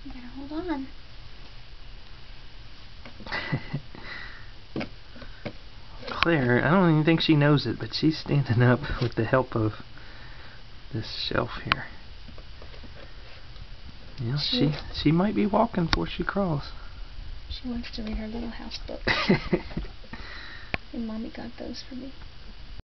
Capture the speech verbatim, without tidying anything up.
You better hold on. Claire, I don't even think she knows it, but she's standing up with the help of this shelf here. Yeah, she she might be walking before she crawls. She wants to read her little house book. And Mommy got those for me.